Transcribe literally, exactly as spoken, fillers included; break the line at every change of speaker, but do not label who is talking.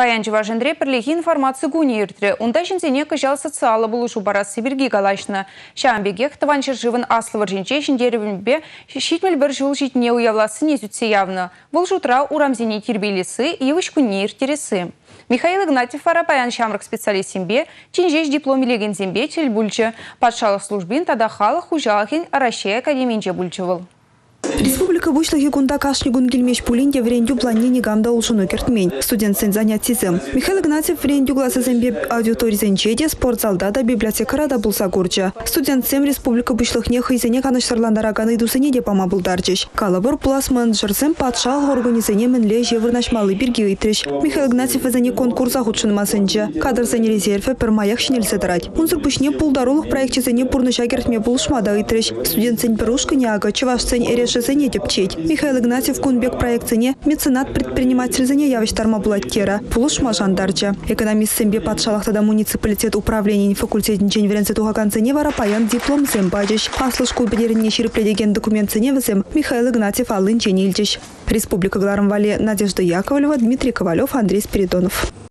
Паянчева жендре перлихи информацию гуниртре. Унда жинзене кыжал социалы булушу барас Сибирги галашна. Шамбегех таванчер живын аслывыр жинче жиндеревенбе щитмель бір жыл житне уявласы не зютсе явно. Бұл жутра урамзене тербелесі и вышкунир тересы. Михаил Игнатьев вара паян шамрак специалист сембе, чинжеш диплом илеген зембе тельбульче. Подшалых службин тада халах ужалахин Арашей академинче бульчевал.
Республика вышлахи кунда кашнигун гельмеш пулинде врендю планини гамда улшуну кертмень. Студент сен занятизм. Михаил Игнатьев врендю глаза зембе аудитории зенчеде спортзалда да библиотекара да булса гурча. Студент сем республика вышлахне хайзене канаштарландараганы идусене де пама булдарчиш. Калабор плас менеджерсем подшал организене менле жевырнашмалы бирги итриш. Михаил Игнатьев везене конкурса худшинмасынча. Кадр зене резерве пермаях шинельсе дарать. Унзур пышне пулдарулых проекте зене пурныша кертме булшмада итриш. Студент сен перушка няга, чеваш сен эреш зене депчеть. Михаил Игнатьев кунбек проекцине меценат предприниматель зене явиштарма булаттера. Пулушма жандарча. Экономист сембе подшалахтада муниципалитет управления факультетин ченверенце тухаканцене вара паян диплом зембадиш. Аслышку бедерне ширипледеген документ ценевесем Михаил Игнатьев алын ченильчиш. Республика Гларам Вале Надежда Яковлева, Дмитрий Ковалев, Андрей Спиридонов.